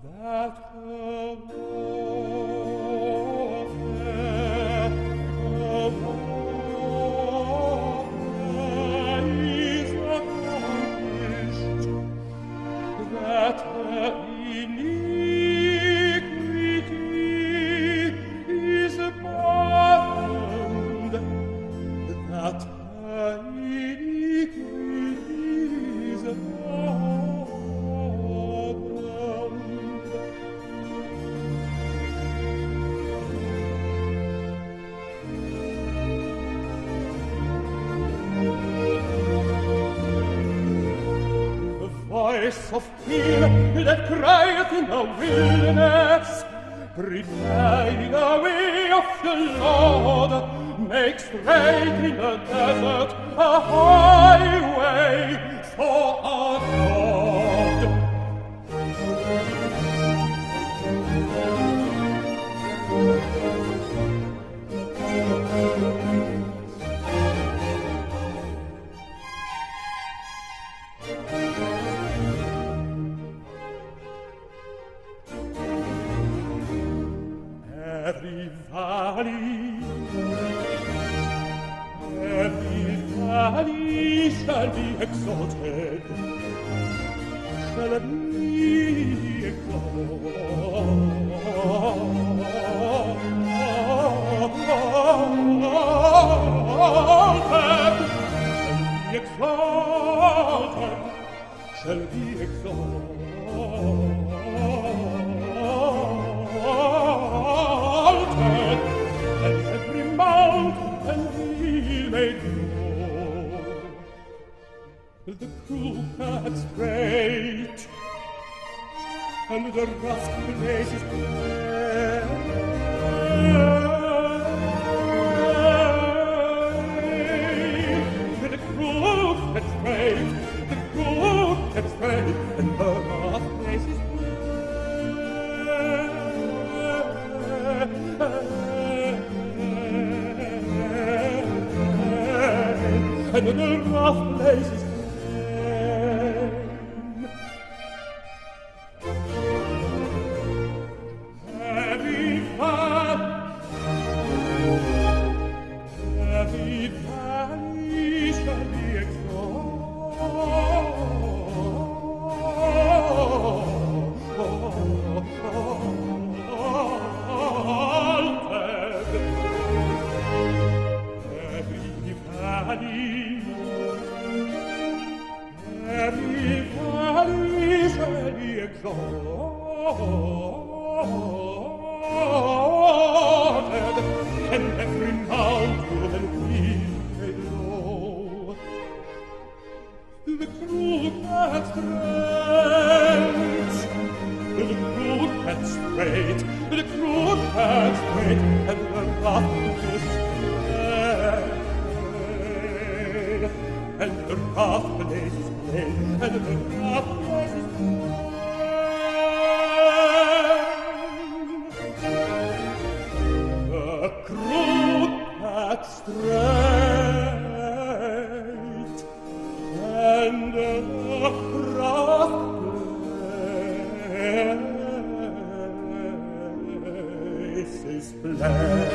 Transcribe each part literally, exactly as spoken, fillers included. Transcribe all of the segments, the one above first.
Of him that crieth in the wilderness, preparing the way of the Lord, make straight in the desert a highway for our God. Every valley, every valley shall be exalted, shall be exalted, shall be exalted, shall be exalted. And every mountain and hill made low, the crooked straight, and the rough places bare. The crooked straight, the crooked straight, and the rough places and the rough places plain. Every valley, every valley shall be exalted, and every mountain and hill made low. The crooked straight, the crooked straight, the crooked straight, and the rough places plain, and the rough places plain, and the rough places plain. Straight and the rough places plain.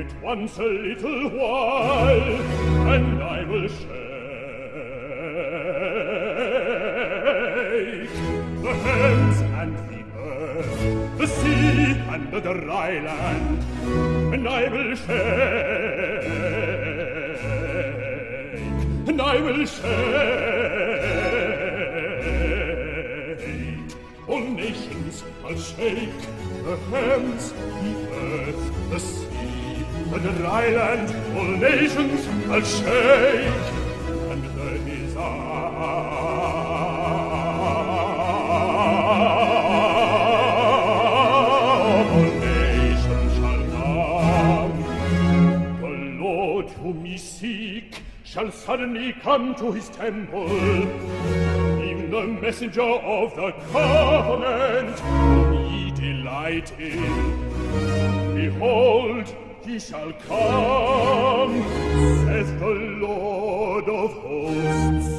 it once a little while, and I will shake the heavens and the earth, the sea and the dry land, and I will shake, and I will shake. All nations I'll shake, the heavens, the earth, the sea, the dry land, all nations I'll shake, and the desire of all nations shall come. The Lord whom ye seek shall suddenly come to his temple, even the messenger of the covenant whom ye delight in. Behold, he shall come, says the Lord of hosts.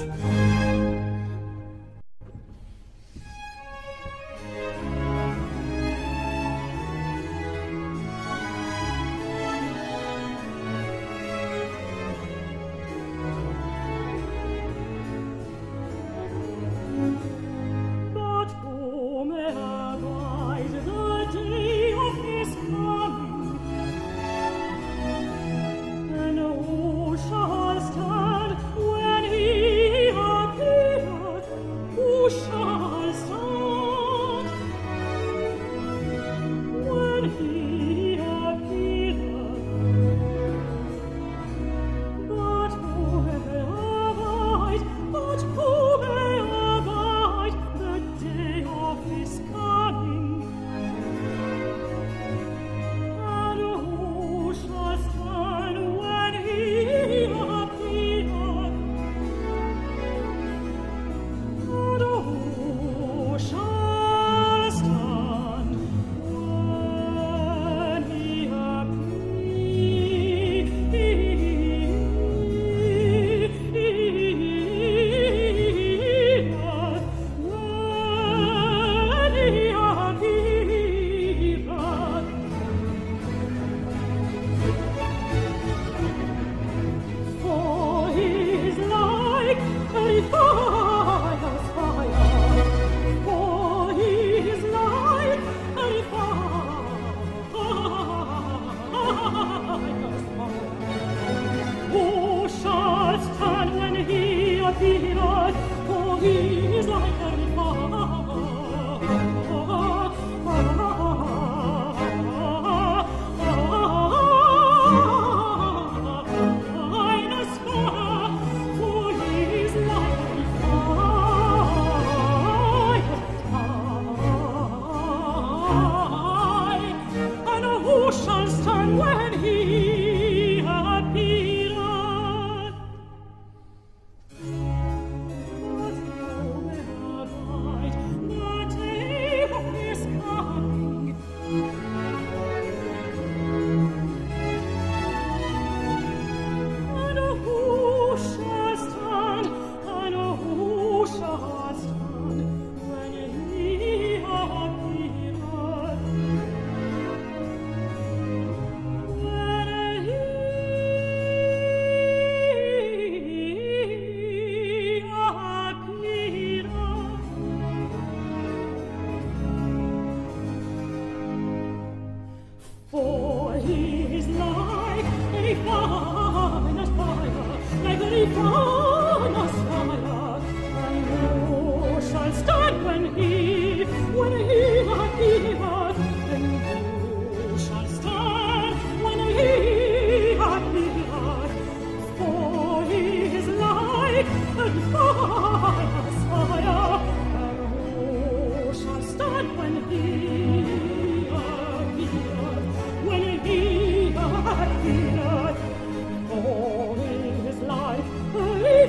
All his life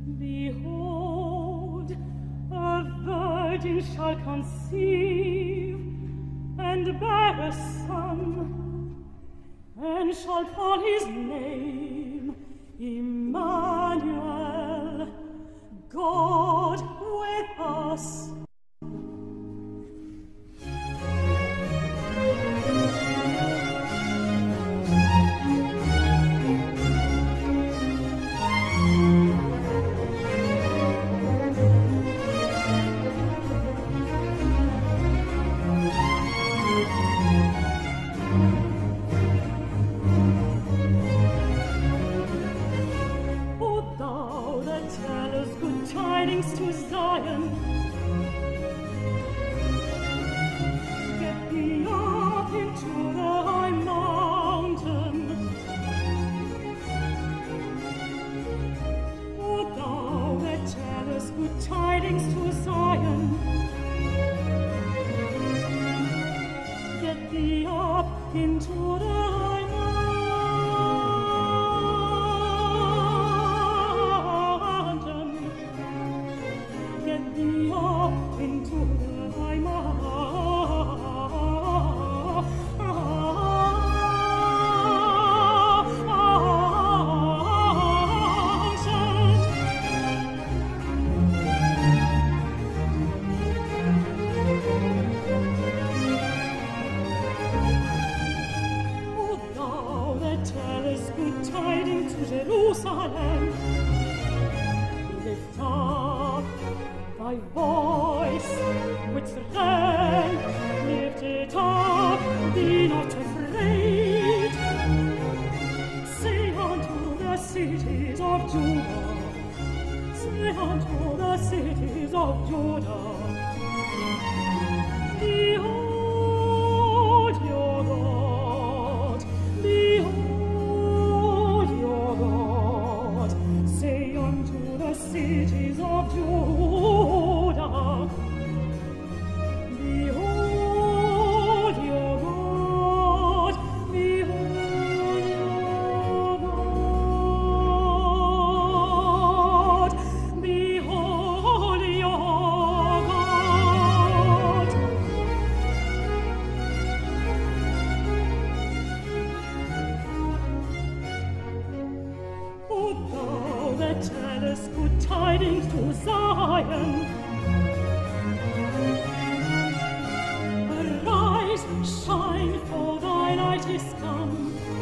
Behold, a virgin shall conceive, and bear a son, and shall call his name Emmanuel, God with us. Tidings to Zion, get thee up into the high mountain. O thou that tellest good tidings to Zion, get thee up into the high into the high O thou that tellest good tidings to Jerusalem, lift up thy voice with strength, lift it up, be not afraid. Say unto the cities of Judah, say unto the cities of Judah, behold your God, behold your God. Say unto the cities of Judah, behold your God, behold your God, behold your God. O thou that tellest good tidings to Zion, arise, shine, for thy light is come.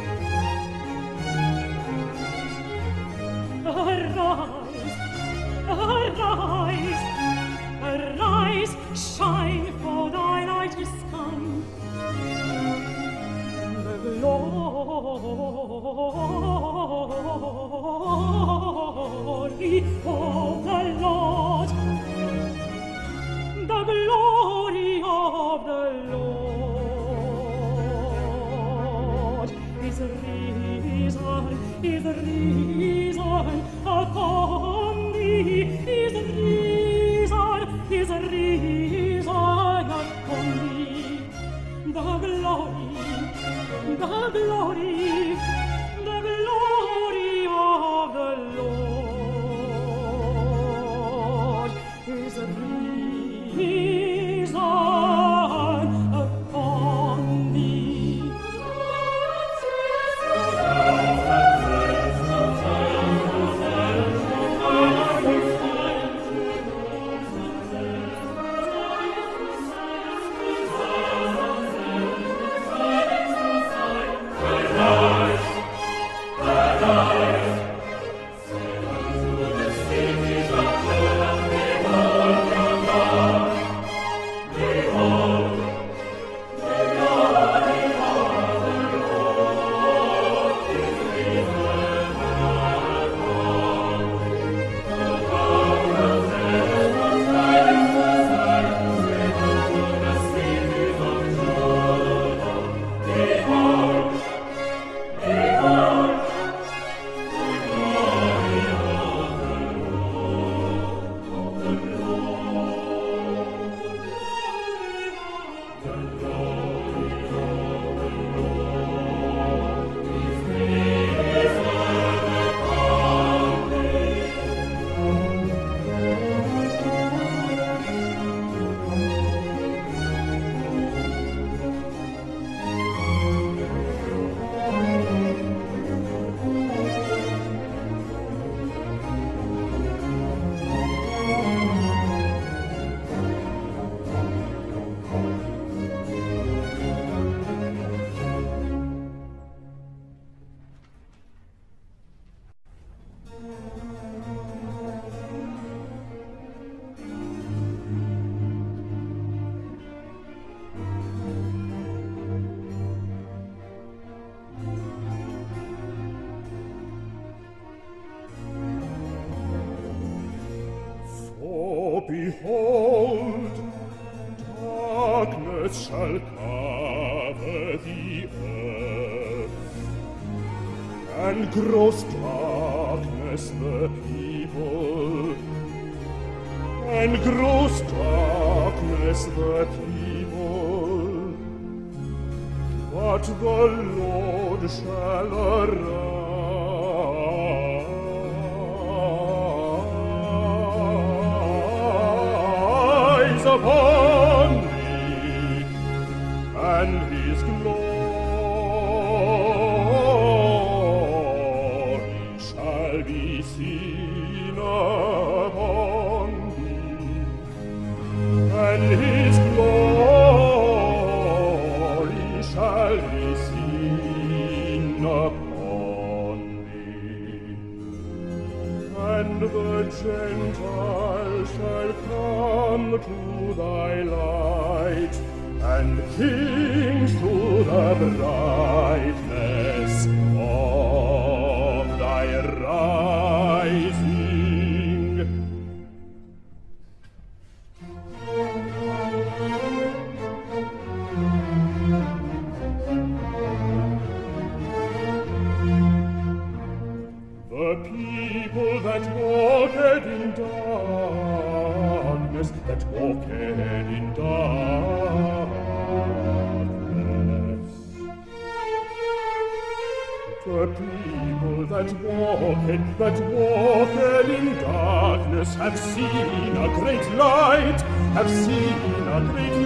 Arise, arise, arise, shine, for thy light is come. The glory of the Lord, the glory of the Lord is risen, is risen upon thee, is risen, is risen upon thee. The glory, the glory, the glory of the Lord behold, darkness shall cover the earth, and gross darkness the people, and gross darkness the people. But the Lord shall arise upon thee, and his glory shall be seen upon thee, and his glory shall be seen upon thee. And the Gentiles shall come to thy light, and kings to the brightness of thy rising. The people that walked in darkness, that walked in darkness. The people that walked, that walked in darkness have seen a great light, have seen a great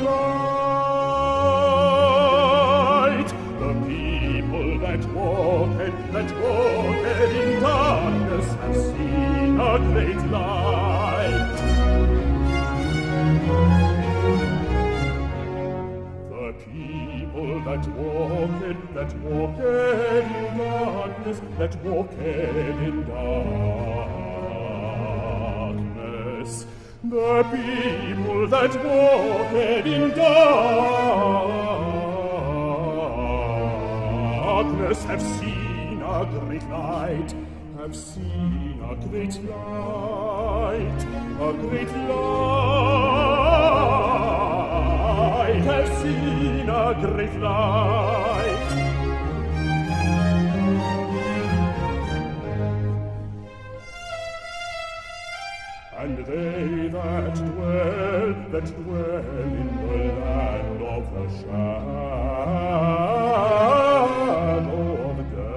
light. The people that walked, that walked in darkness have seen a great light. The people that walked, that walked in darkness, that walked in darkness. The people that walked in darkness have seen a great light, have seen a great light, a great light, have seen a great light. And they that dwell, that dwell in the land of the shadow of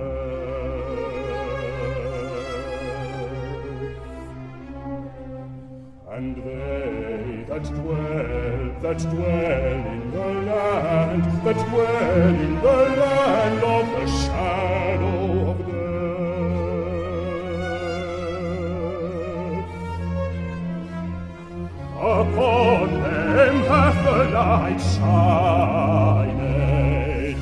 death, and they that dwell, that dwell in the land, that dwell in the land of the shadow of death, upon them hath the light shined,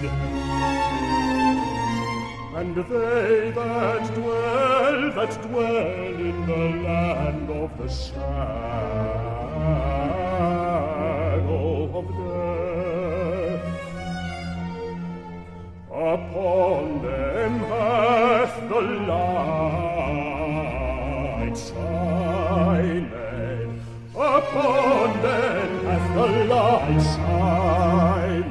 and they that dwell, that dwell in the land of the shadow of death, upon them hath the light shined. Upon them hath the light shined.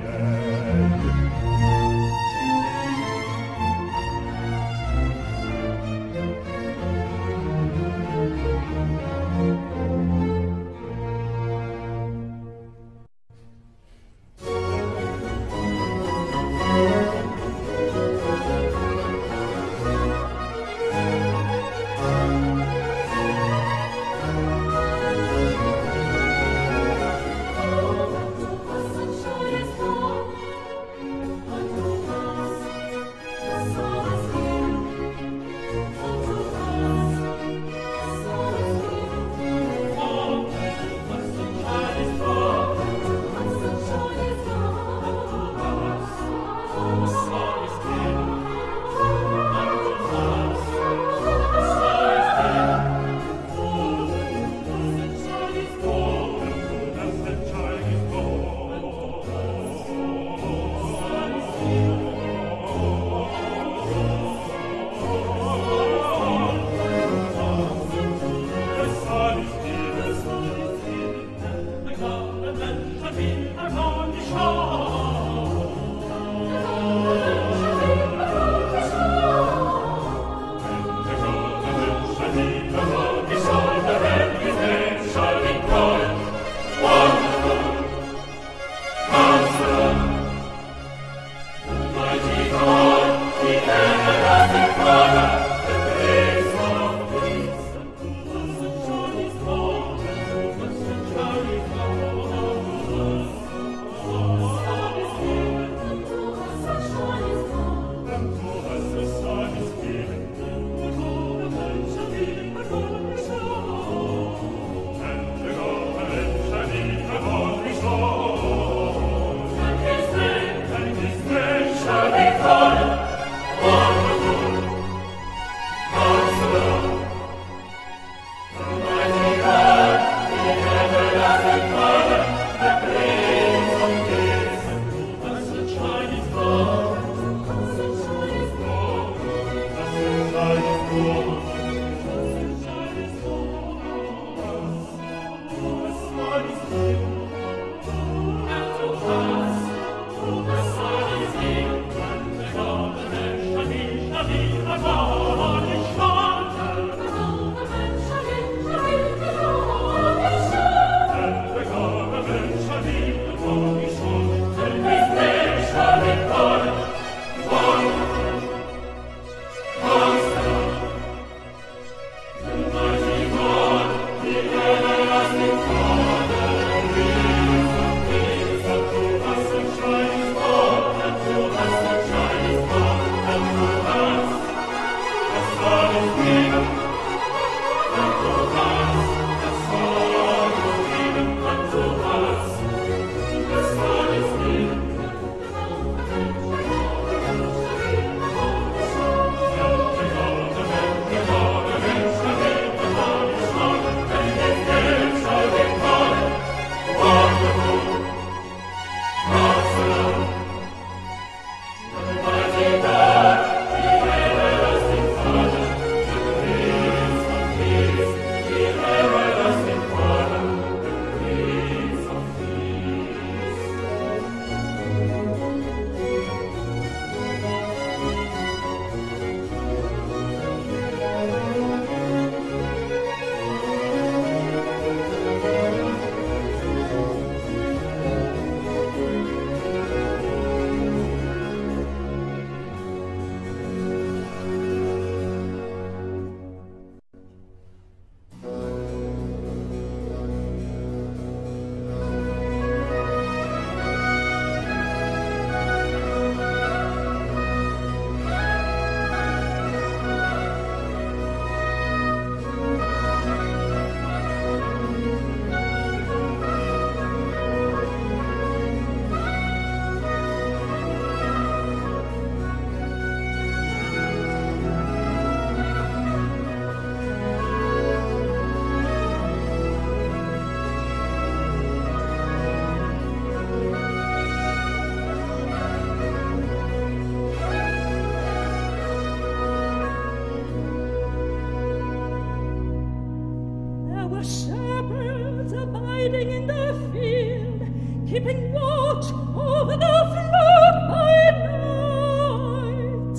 were shepherds abiding in the field, keeping watch over the flock by night.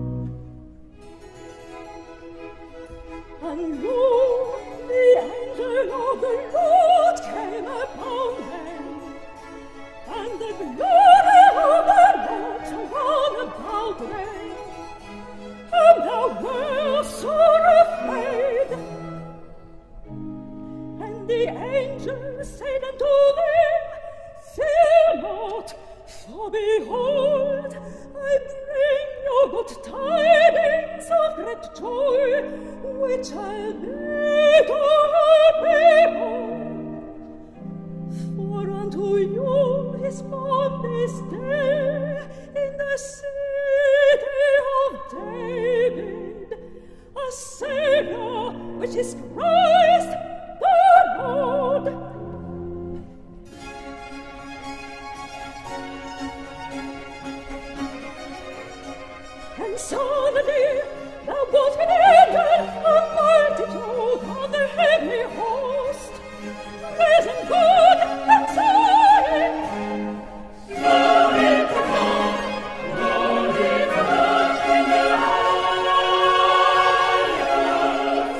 And lo, the angel of the Lord came upon them, and the glory of the Lord shone about them, and they were sore afraid. And the angel said unto them, Fear not, for behold, I bring you good tidings of great joy, which I'll be to all people. For unto you is born this day in the city of David a Saviour, which is Christ the Lord. And suddenly there was an angel, a multitude of the heavenly host, praising God and saying, Glory to God, glory to God in the highest.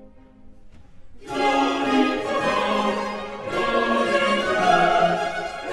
Glory to God, glory to God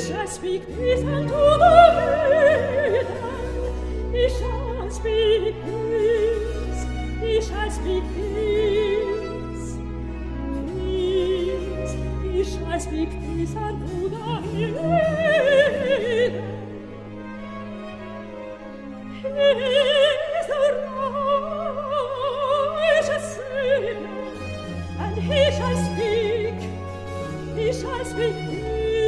shall speak peace unto the maiden. He shall speak peace. He shall speak peace. Peace. He shall speak peace unto the maiden. He is the righteous Savior, and he shall speak. He shall speak peace.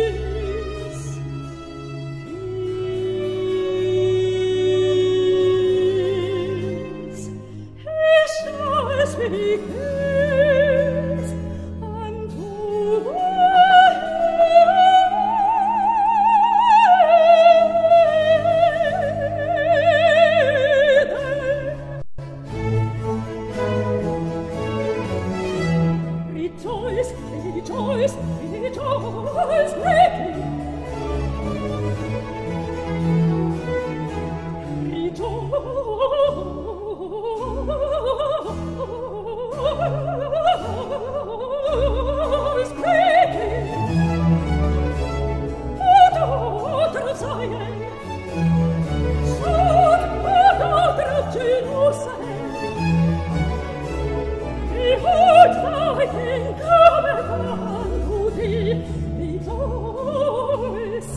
Peace. He shall speak peace unto the Rejoice, rejoice, rejoice greatly. Rejoice greatly. O daughter of Zion, shout, O daughter of Jerusalem. Behold, thy king cometh unto thee. Rejoice.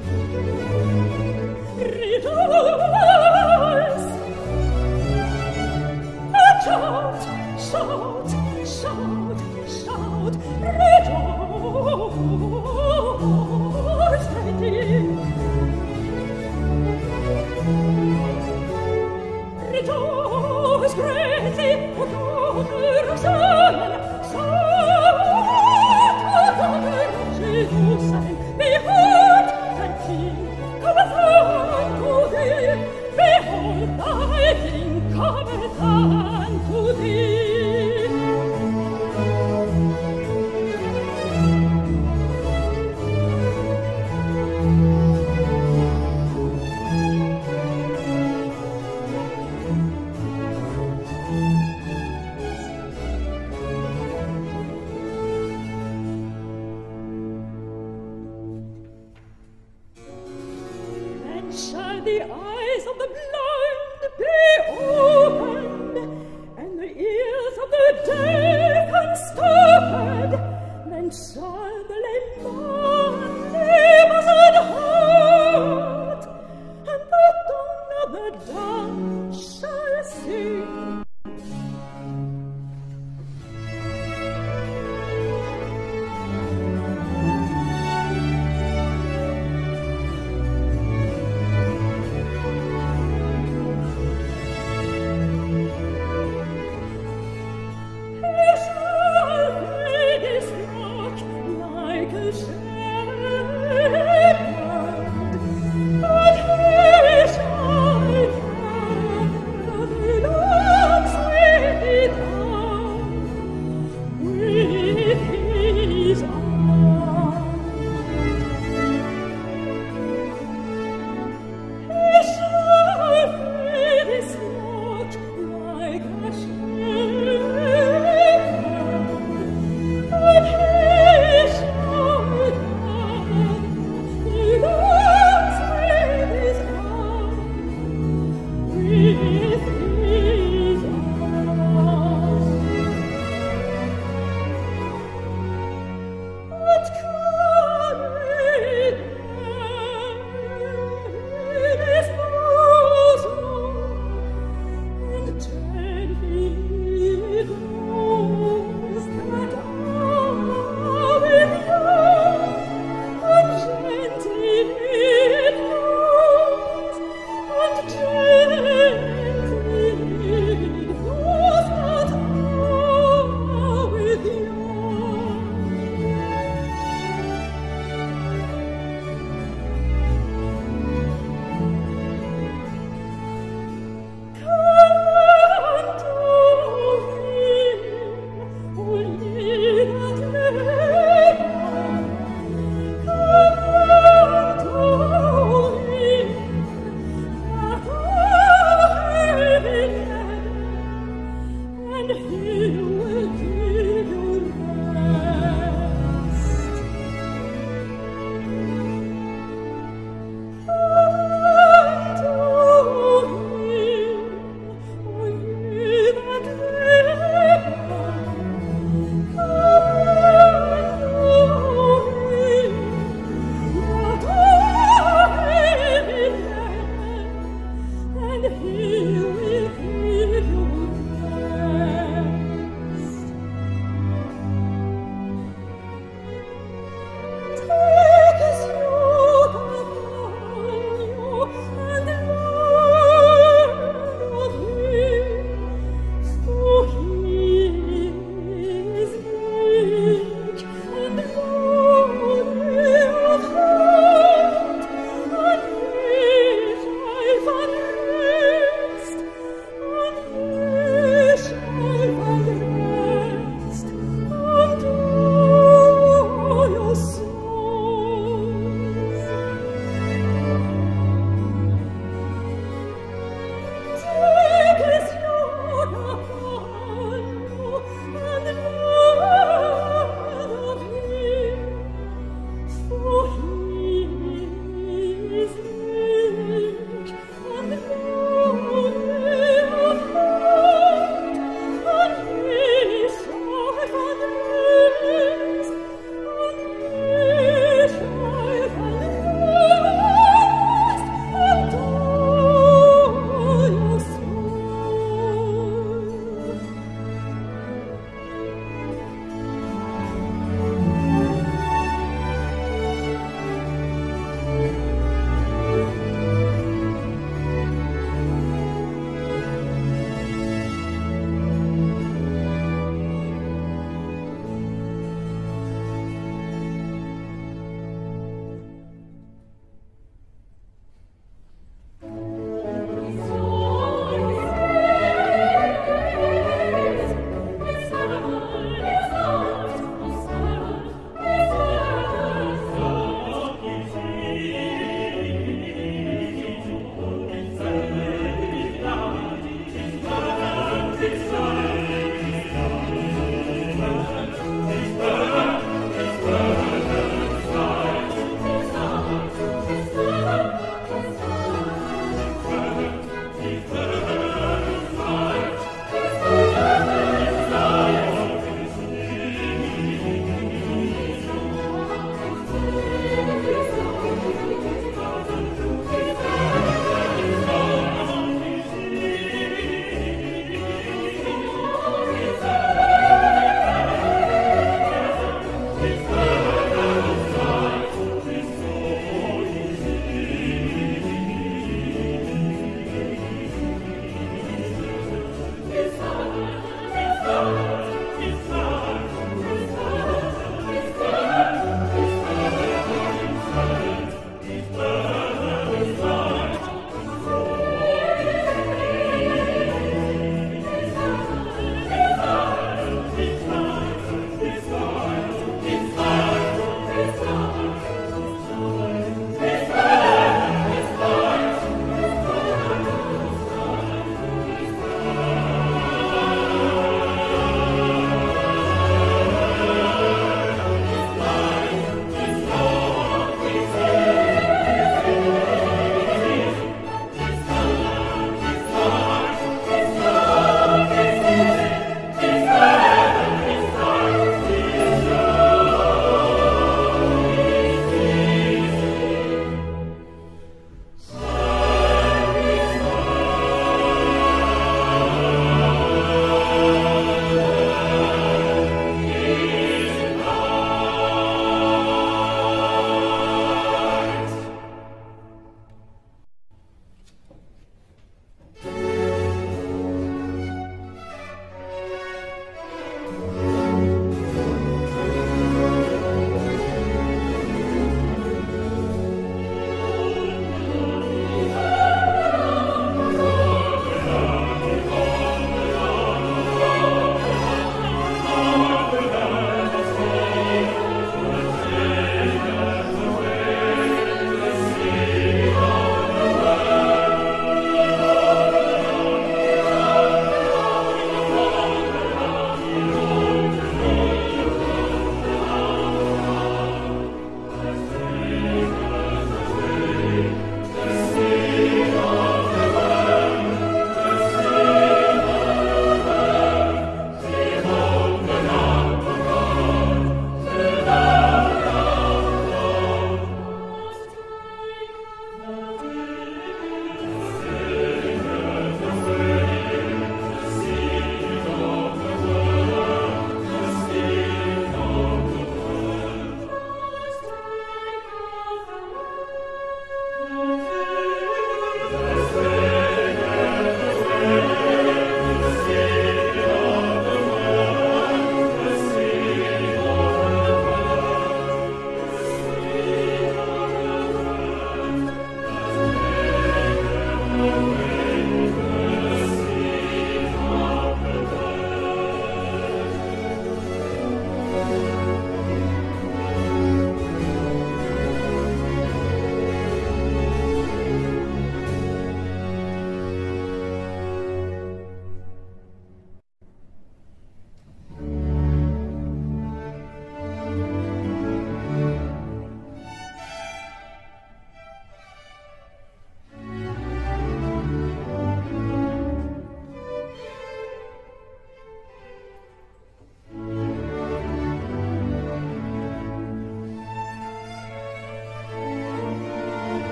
Rejoice. Shout, shout, shout, shout. Rejoice greatly. Rejoice greatly, O daughter of Zion. Shout, O daughter of Jerusalem. Behold, thy king cometh unto thee. Behold, thy king cometh unto thee. Then shall the eyes of the blind be opened, and the ears of the deaf unstopped. Then shall the lame man live as an heart, and the tongue of the dumb shall sing.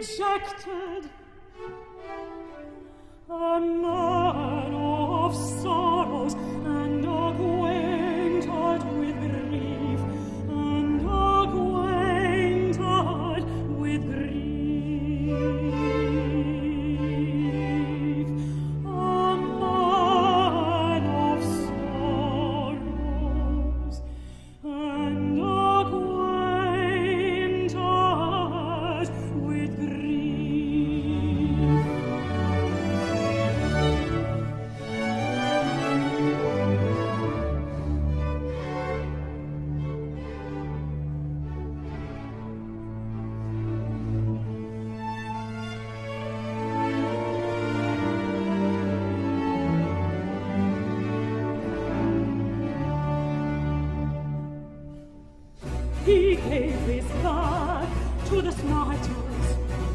rejected, a man of sorrows and acquainted with grief, and acquainted with grief. A man of sorrows and acquainted with grief. He gave his back to the smiters.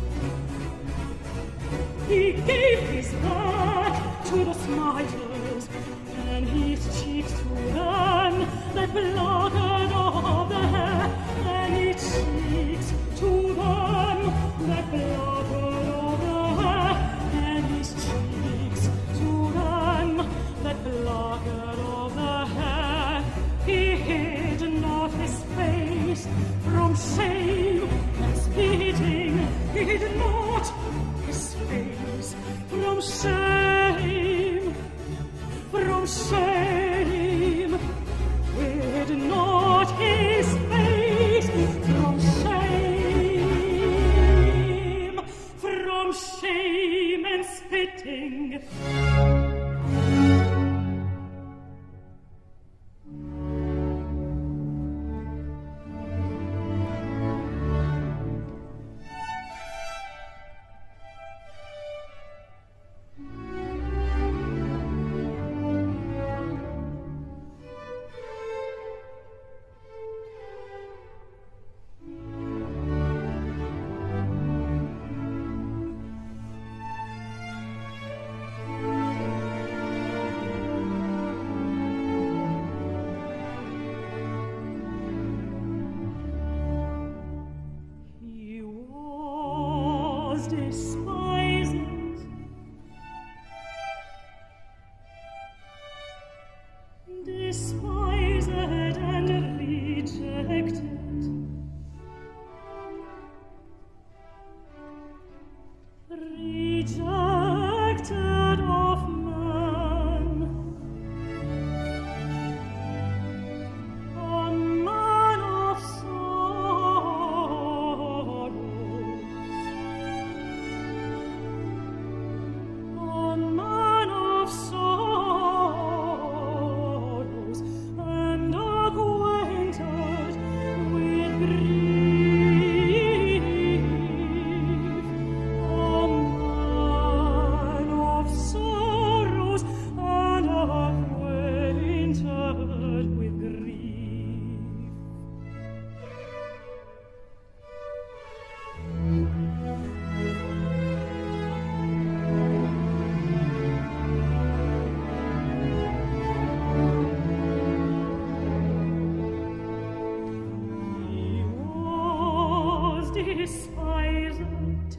He gave his back to the smiters, and his cheeks to them that plucked of the hair, and his cheeks to them that plucked of the hair, and his cheeks to them that plucked of the hair. He hid not his face from shame and spitting. He hid not his face from shame, from shame. He hid not his face from shame, from shame and spitting. Despised,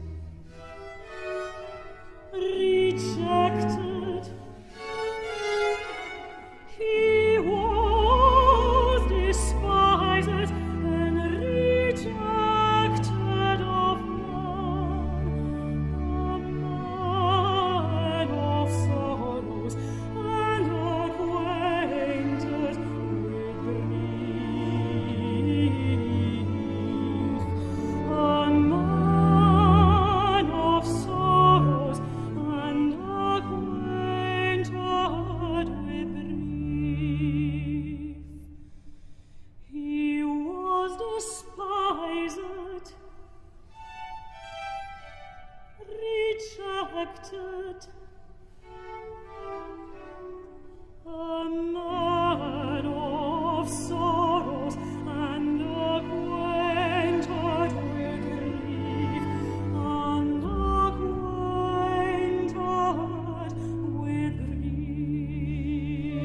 rejected, he was despised and rejected of man, a man of sorrows and acquainted with grief. A man of sorrows and acquainted with grief. He was despised, rejected, a man of sorrows and acquainted with grief, and acquainted with grief.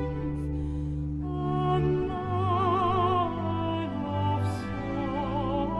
A man of sorrows.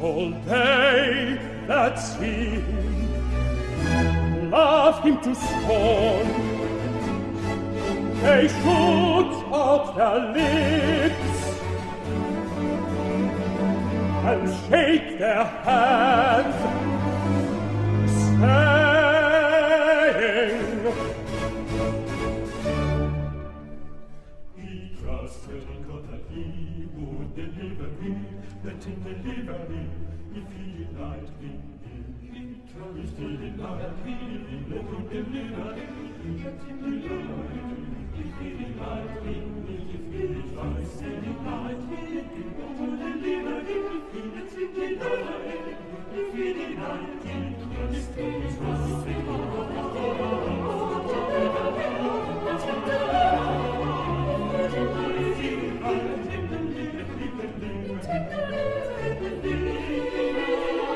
all they that see him laugh him to scorn. They shoot out their lips and shake their hands, saying, He trusted in God that He would deliver him, let Him deliver him, if He delight in him. He trusted in God that He let Him deliver him, let Him deliver him, if He delight in him, if He trusted in God that He would deliver him, if He let Him deliver him, if He delight in him, if He trusted in God that He would deliver him, let Him deliver him, if He delight in him, if He delight in him.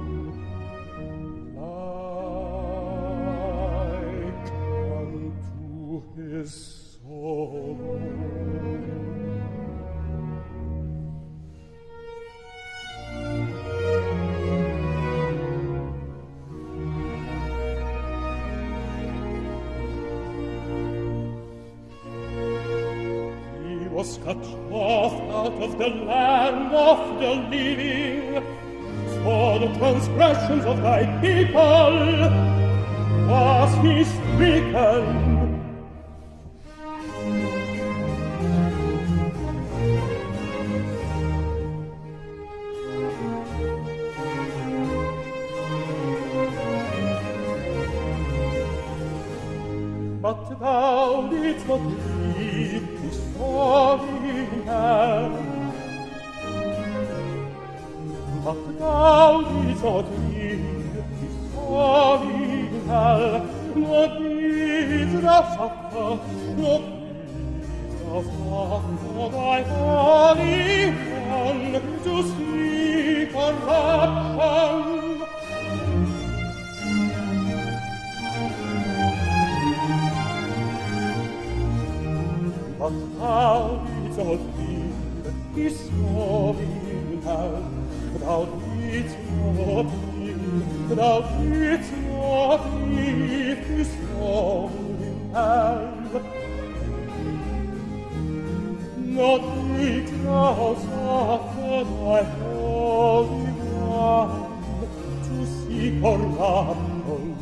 Like unto was cut off out of the land of the living, for the transgressions of thy people was he stricken. But thou didst not leave his sorry hand. But thou didst not leave his sorry hand. Nor didst thou suffer, nor didst thou suffer thy holy one to see corruption. But thou didst not leave his sorry hand. Thou didst not leave, thou didst not leave his sorry hand. Nor didst thou suffer thy holy one to see corruption.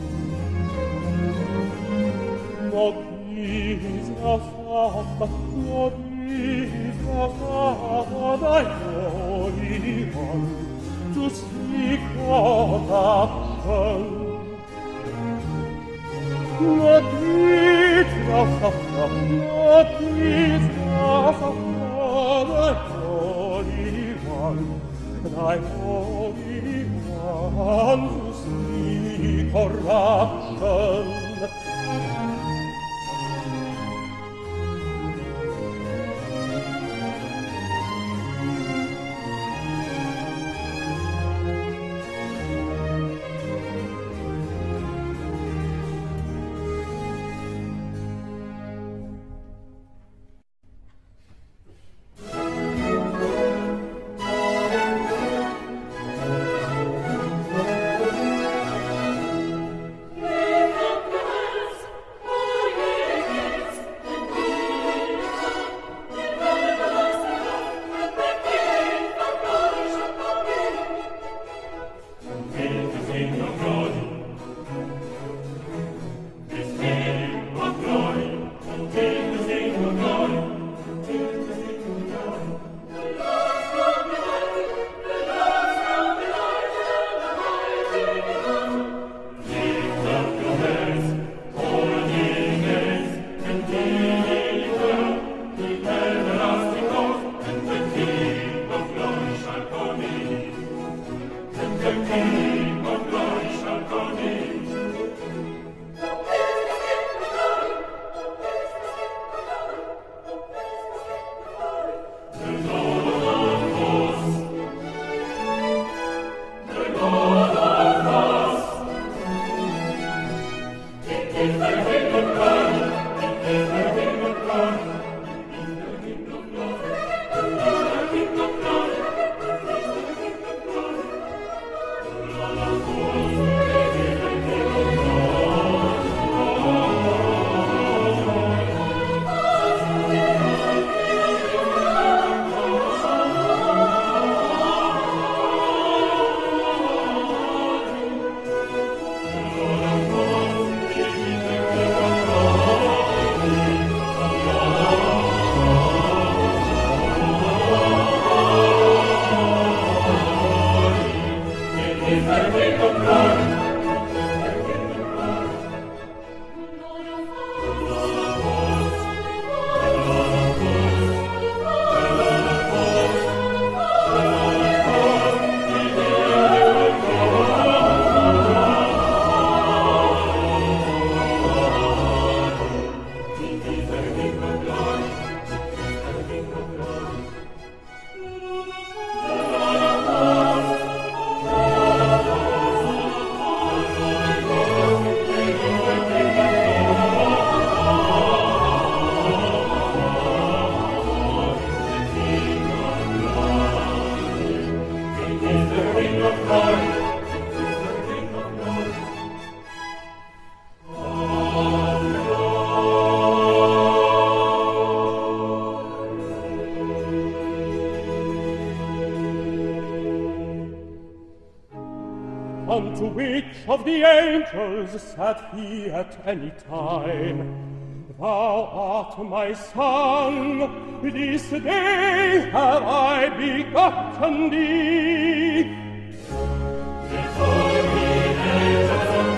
Nor didst thou suffer, nor didst thou suffer thy holy one to see corruption. Nor didst thou suffer, nor didst thou suffer thy holy one, thy holy one to see corruption. which of the angels sat he at any time? Thou art my son, this day have I begotten thee. Before the angels of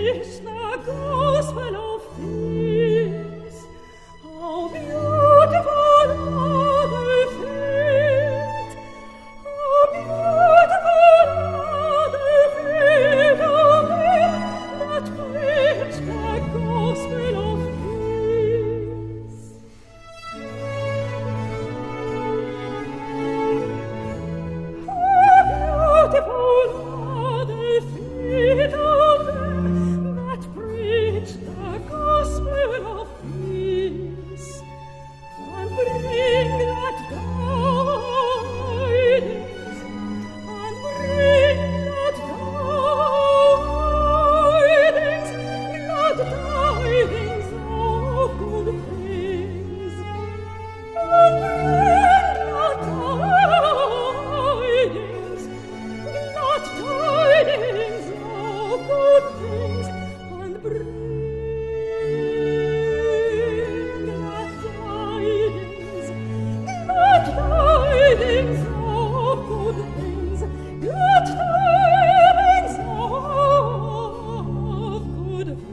preach the gospel of peace. How beautiful are the feet, how beautiful are the feet of them that preach the gospel of peace. How beautiful are the feet of them that preach the gospel of peace, and bring glad tidings, and bring glad tidings, glad tidings of good things, and bring glad tidings, glad tidings of good things, and bring glad tidings, glad tidings of good things, glad tidings of good things.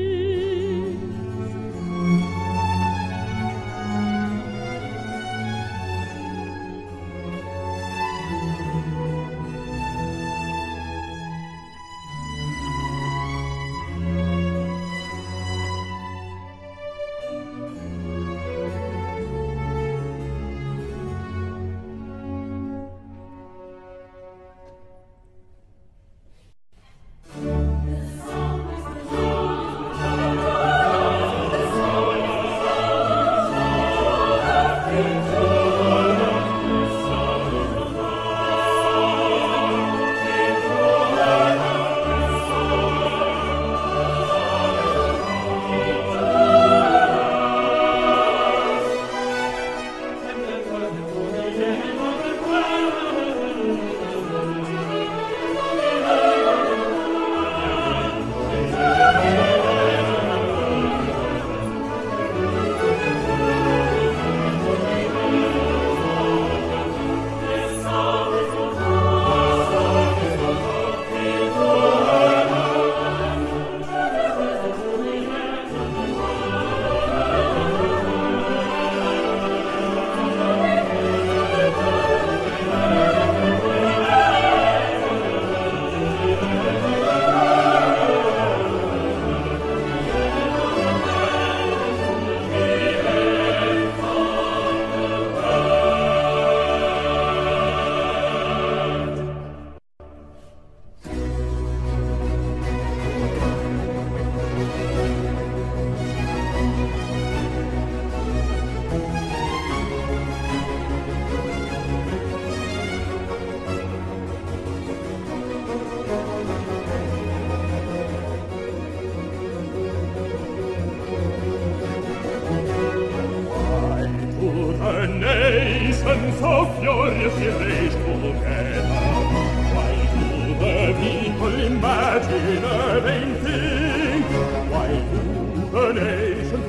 Nations of furious rage together, why do the people imagine a vain thing? Why do the nations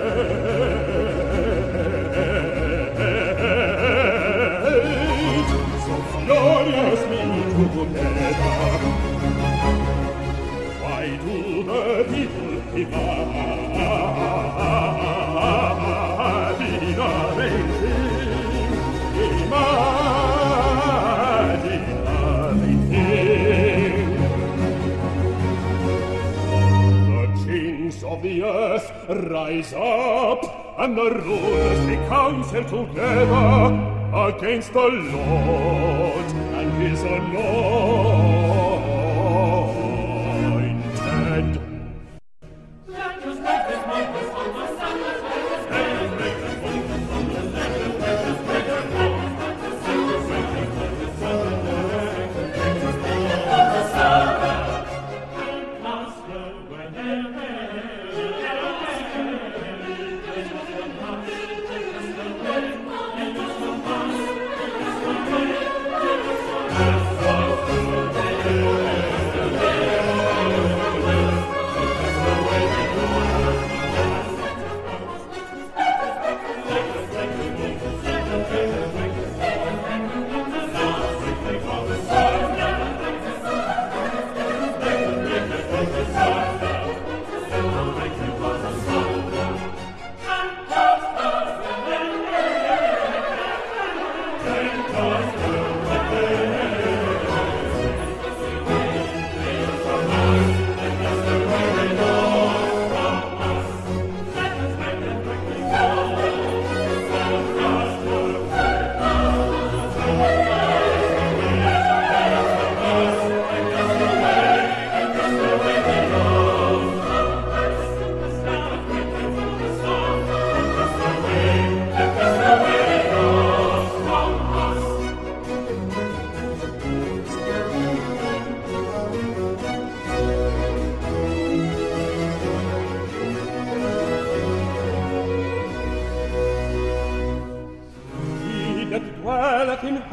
rage so furiously together? Why do the people imagine a vain thing? Imagine everything. The kings of the earth rise up, and the rulers they counsel together against the Lord and his anointed. Let us make this make this understand. Let's go.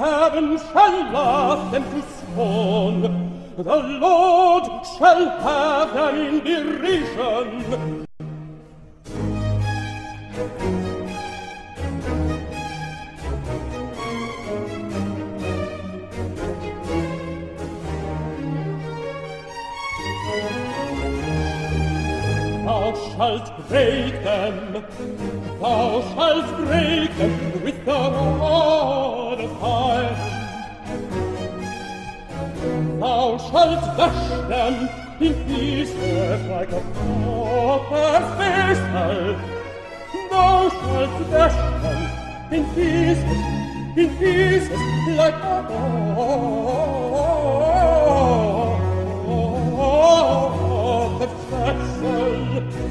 heaven shall laugh them to scorn. The Lord shall have them in derision. Thou shalt break them, thou shalt break them with the rod of fire. Thou shalt dash them in pieces like a potter's vessel. Thou shalt dash them in pieces, in pieces like a potter's vessel.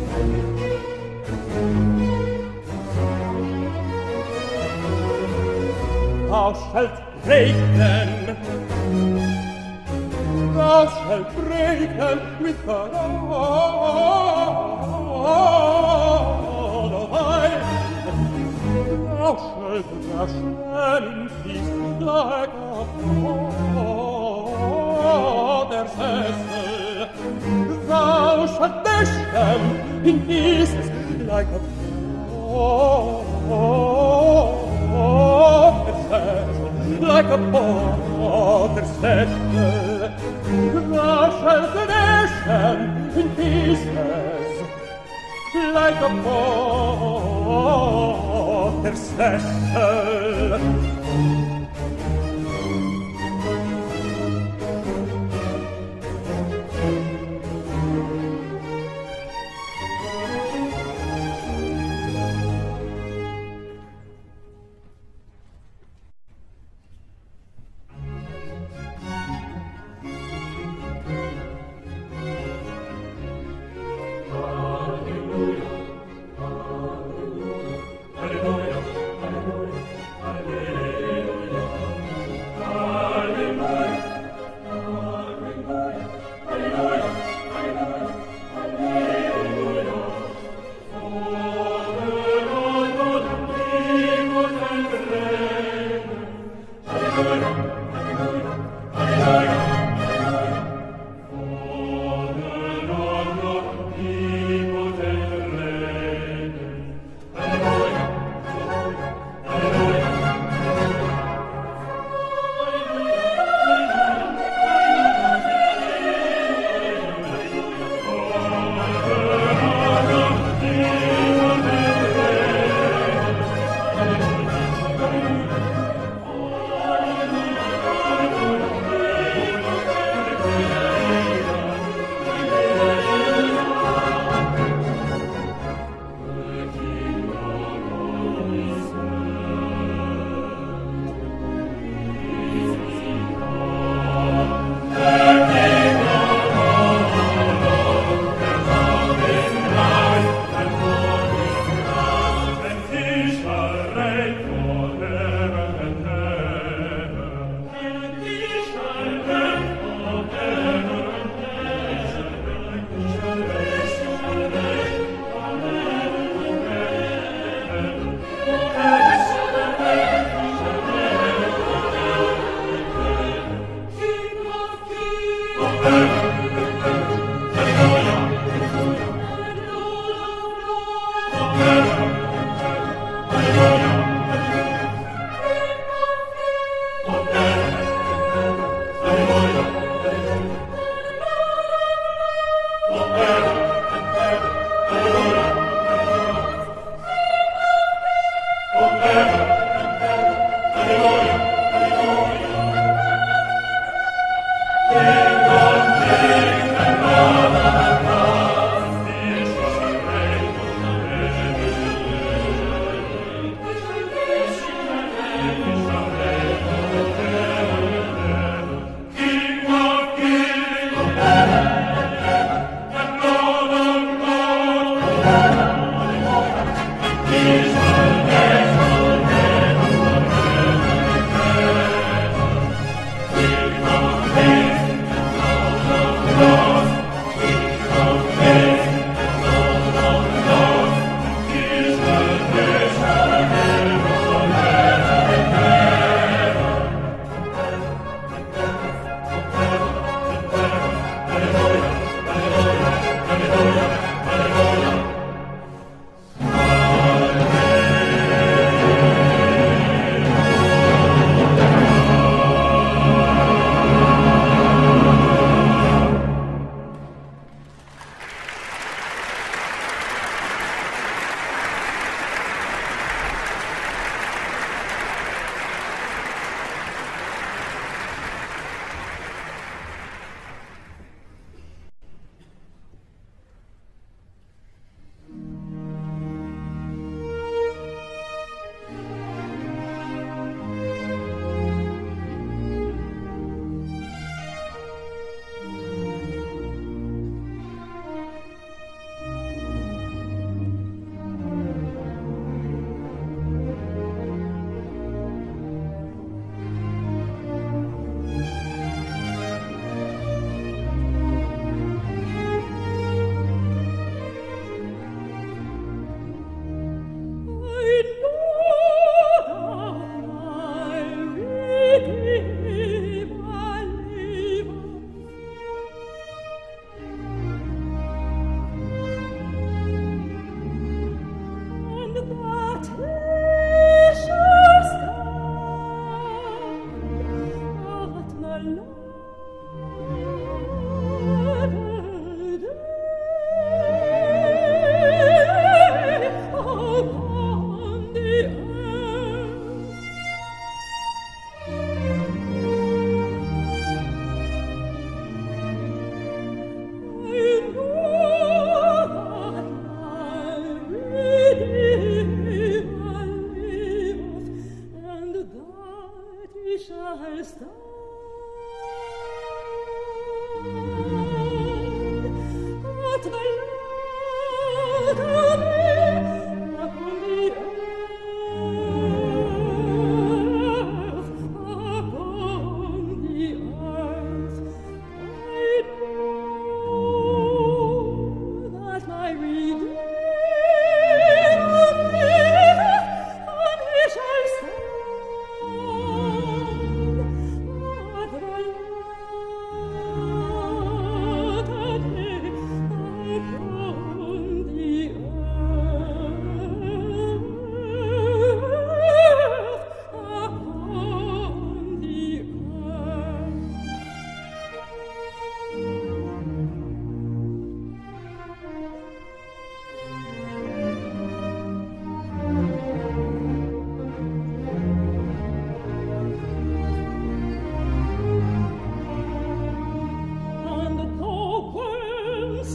Thou shalt break them, thou shalt break them with the rod of iron. Thou shalt dash them in pieces like a potter's vessel. Thou shalt dash them in pieces like a potter's vessel, like a potter's vessel. Thou shalt dash them in pieces like a potter's vessel. Hallelujah, hallelujah, hallelujah, hallelujah.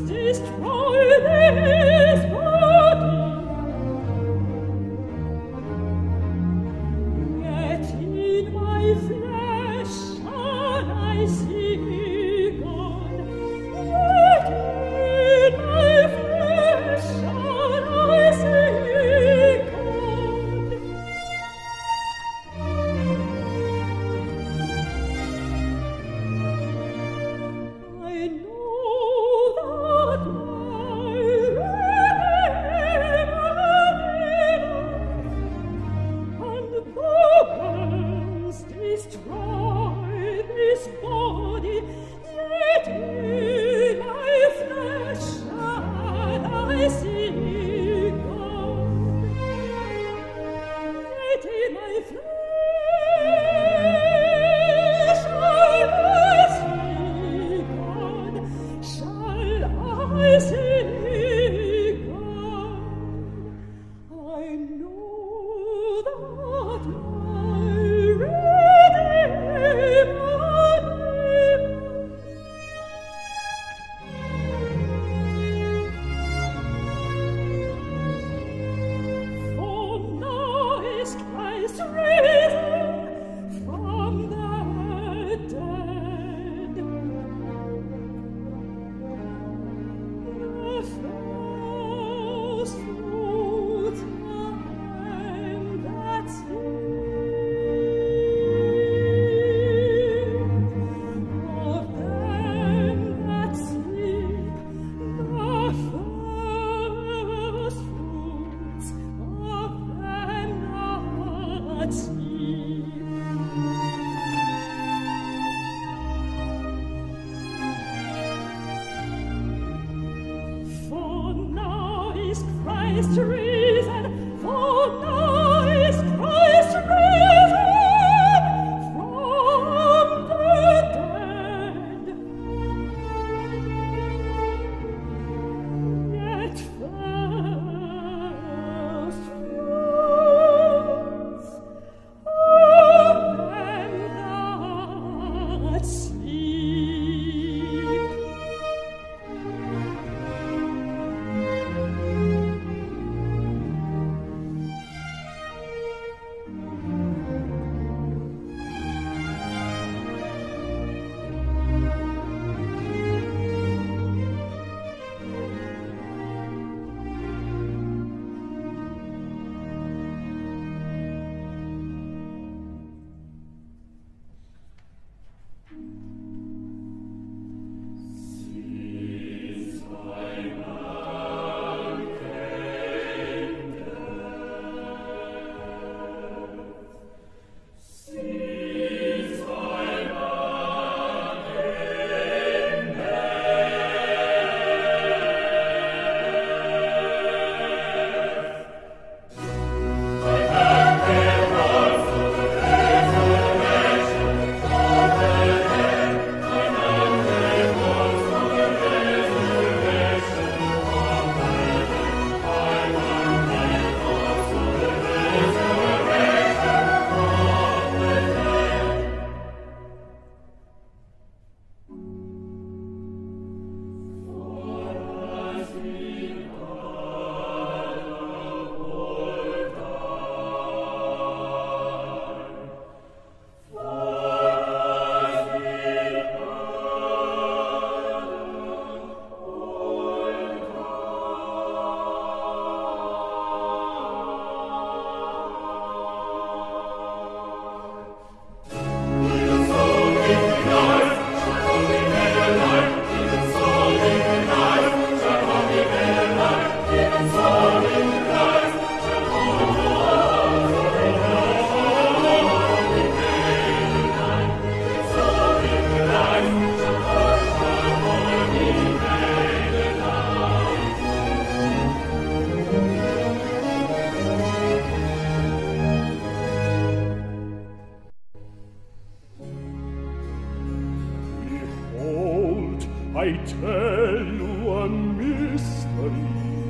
I tell you a mystery.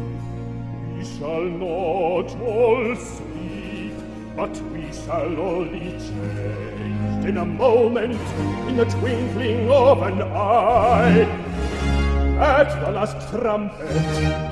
We shall not all sleep, but we shall all be changed in a moment, in the twinkling of an eye. at the last trumpet.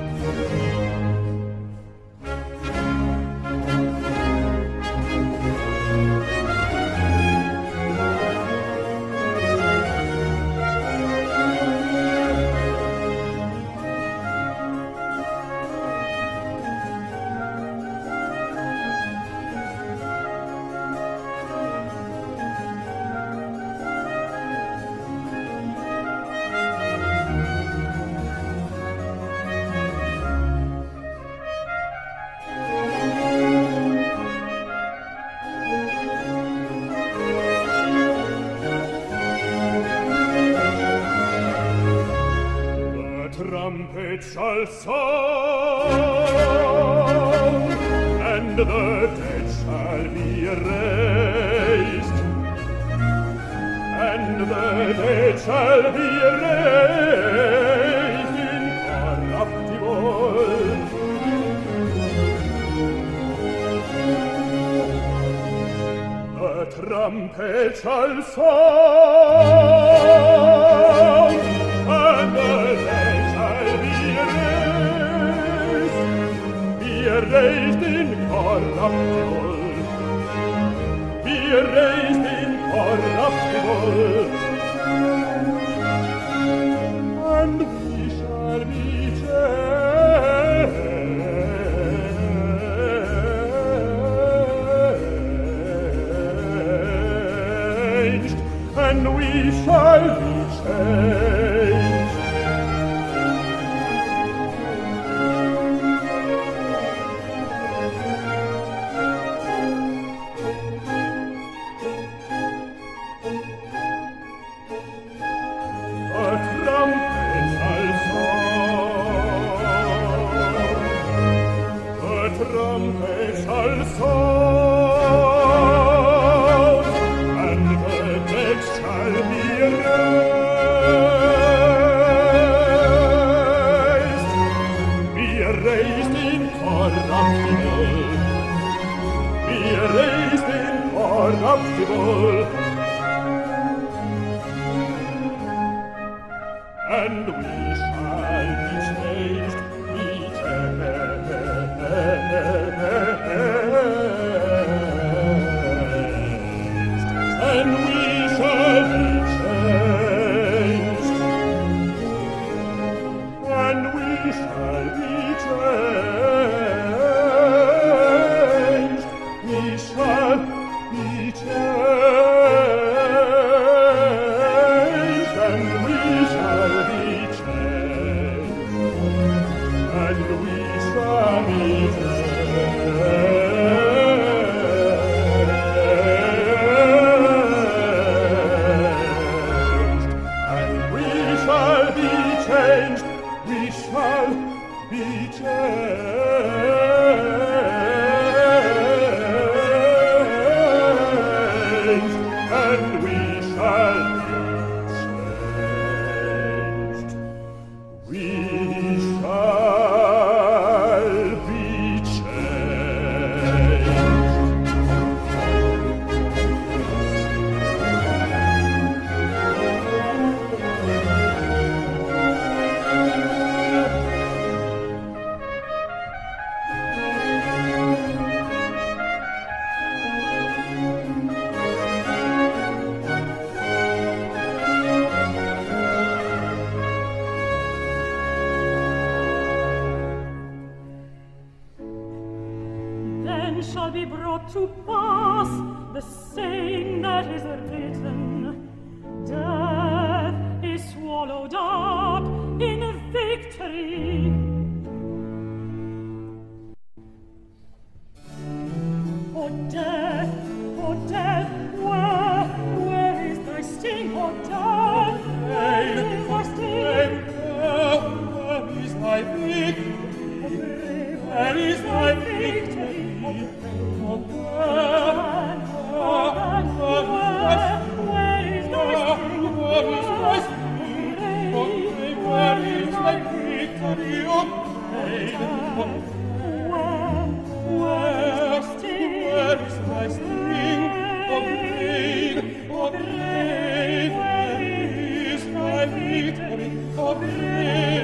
Shall sound, and the dead shall be raised, and the dead shall be raised incorruptible. The trumpet shall sound, and the dead shall be raised incorruptible, be raised incorruptible, and we shall be changed, and we shall be changed. And we shall be changed, be changed, and we shall be changed, and we shall be changed, we shall be changed, and we shall be changed, and we shall be changed, we shall be changed, and we shall be changed, we shall be changed. Then shall be brought to pass the saying that is written, death is swallowed up in victory. O death, O death, where, where is thy sting, O death? Where is thy sting? Where is thy victory? Where is thy victory? O death, O death, where, where is thy sting? Where is thy sting? Where is thy victory? O death, where, where is thy sting? Where is thy sting? O grave, O grave, where is thy victory? O grave.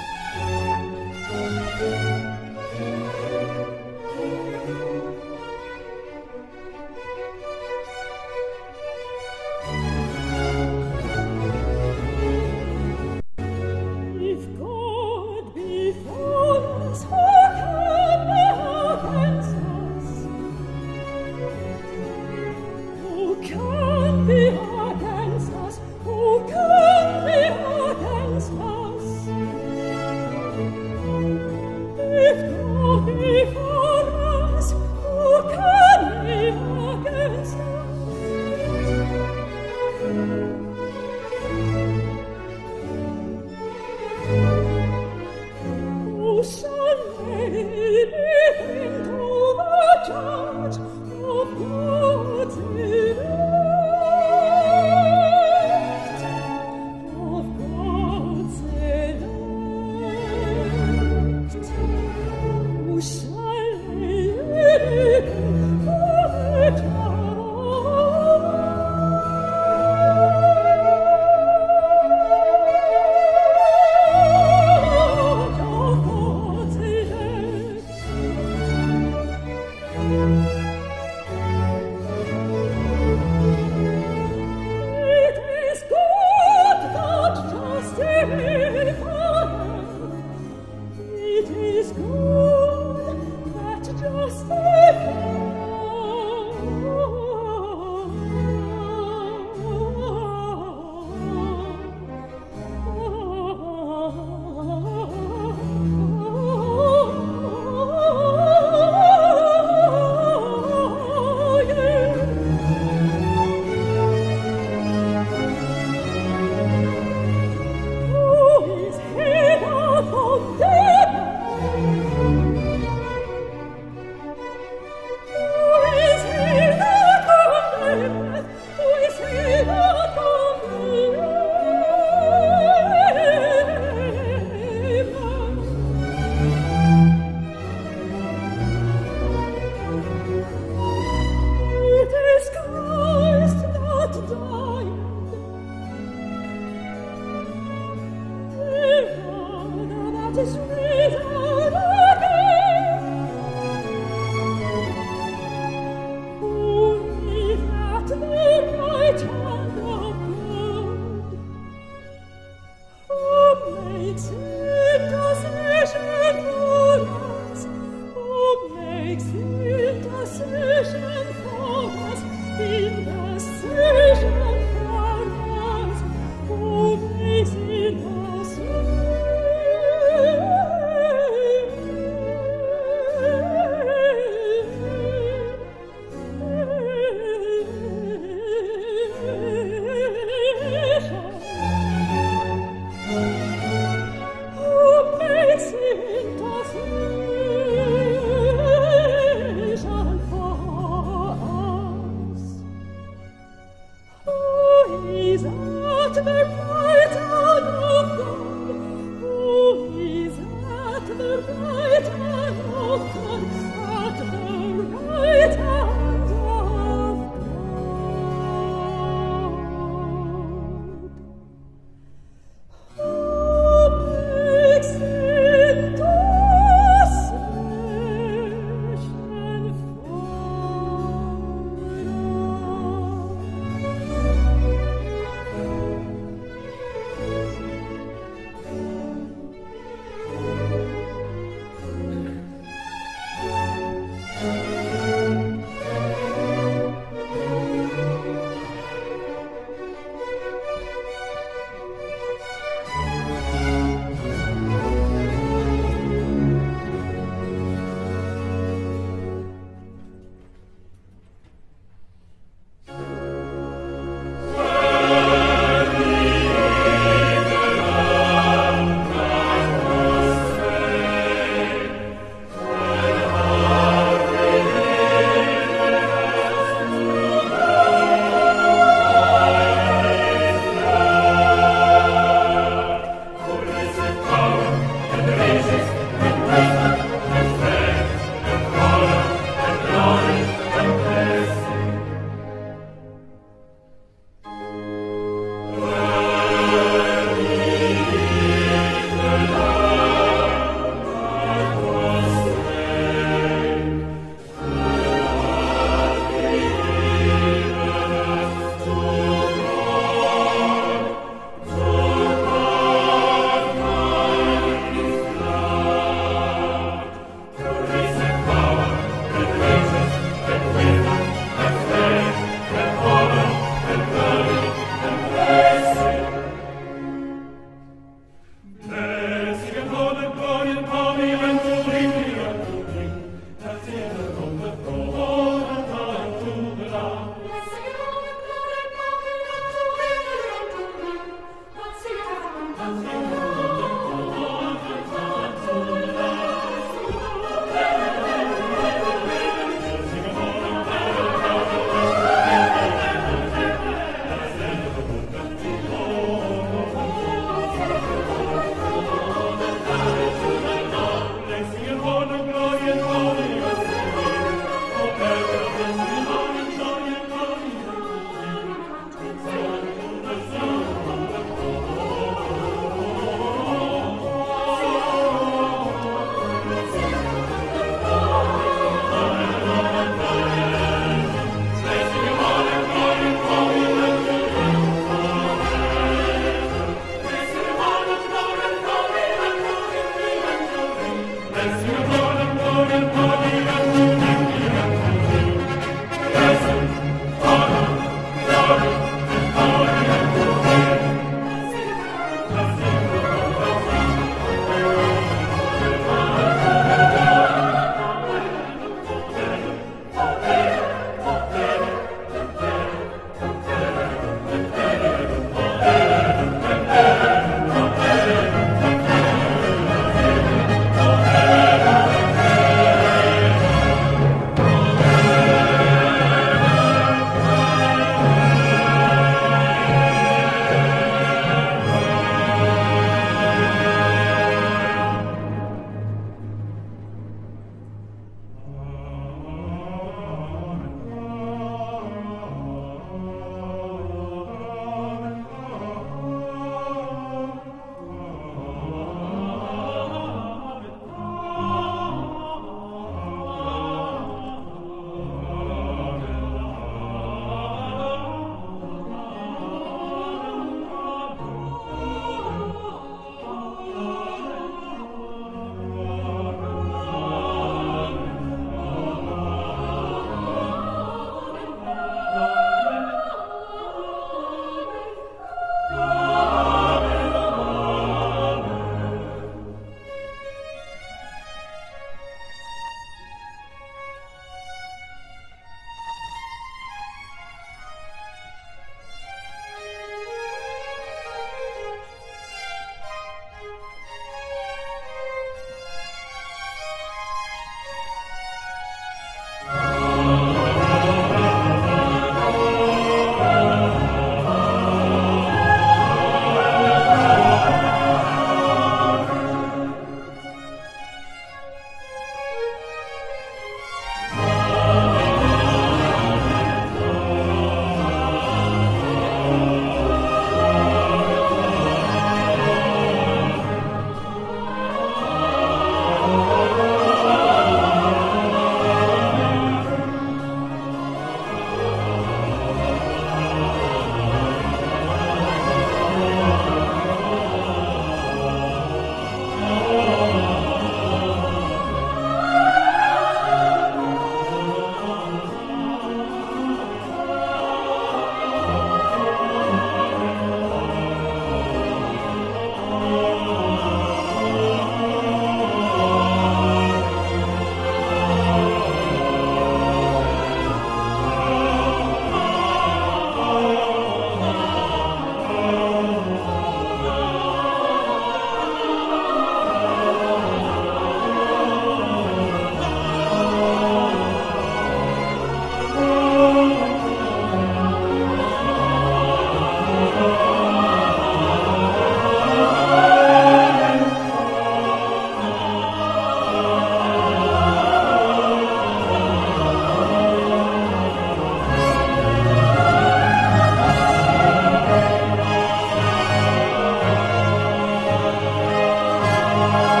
Amen.